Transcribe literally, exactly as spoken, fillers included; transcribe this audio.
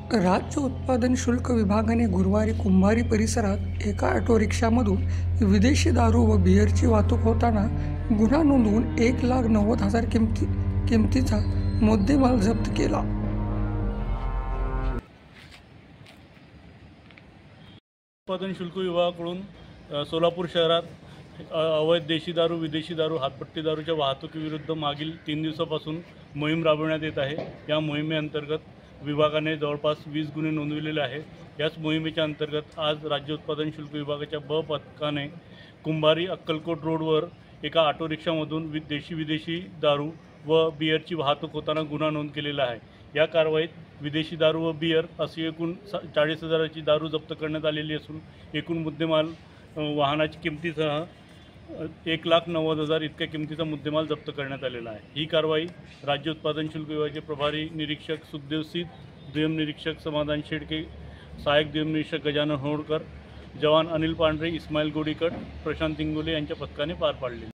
राज्य उत्पादन शुल्क विभागाने गुरुवारी कुंभारी परिसरात एका ऑटो रिक्षामधून विदेशी दारू व बिअरची वाहतूक होताना गुन्हा नोंदवून एक लाख नव्वद हजार किमती किमतीचा मुद्देमाल जप्त केला। उत्पादन शुल्क विभागाकडून अ, सोलापूर शहरात अ, अवैध देशी दारू, विदेशी दारू, हातपट्टी दारूच्या वाहतुकीविरुद्ध मागील तीन दिवसापासून मोहीम राबविण्यात येत आहे। या मोहिमेअंतर्गत विभागाने जवळपास वीस गुन्हे नोंदविलेले आहे। याच मोहिमेच्या अंतर्गत आज राज्य उत्पादन शुल्क विभागाच्या ब पथकाने कुंभारी अक्कलकोट रोडवर एका ऑटो रिक्षामधून वि देशी विदेशी दारू व बिअरची वाहतूक होताना गुन्हा नोंद केलेला आहे। या कारवाईत विदेशी दारू व बिअर अशी एकूण चाळीस हजाराची दारू जप्त करण्यात आलेली असून एकूण मुद्देमाल अ, वाहनाची किमतीसह अ, एक लाख नव्वद हजार इतक्या किमतीचा मुद्देमाल जप्त करण्यात आलेला आहे। ही कारवाई राज्य उत्पादन शुल्क विभागाचे प्रभारी निरीक्षक सुखदेव सिद्ध, दुय्यम निरीक्षक समाधान शेडके, सहाय्यक दुय्यम निरीक्षक गजानन होळकर, जवान अनिल पांढरे, इस्माईल गोडीकट, प्रशांत इंगोले यांच्या पथकाने पार पाडली।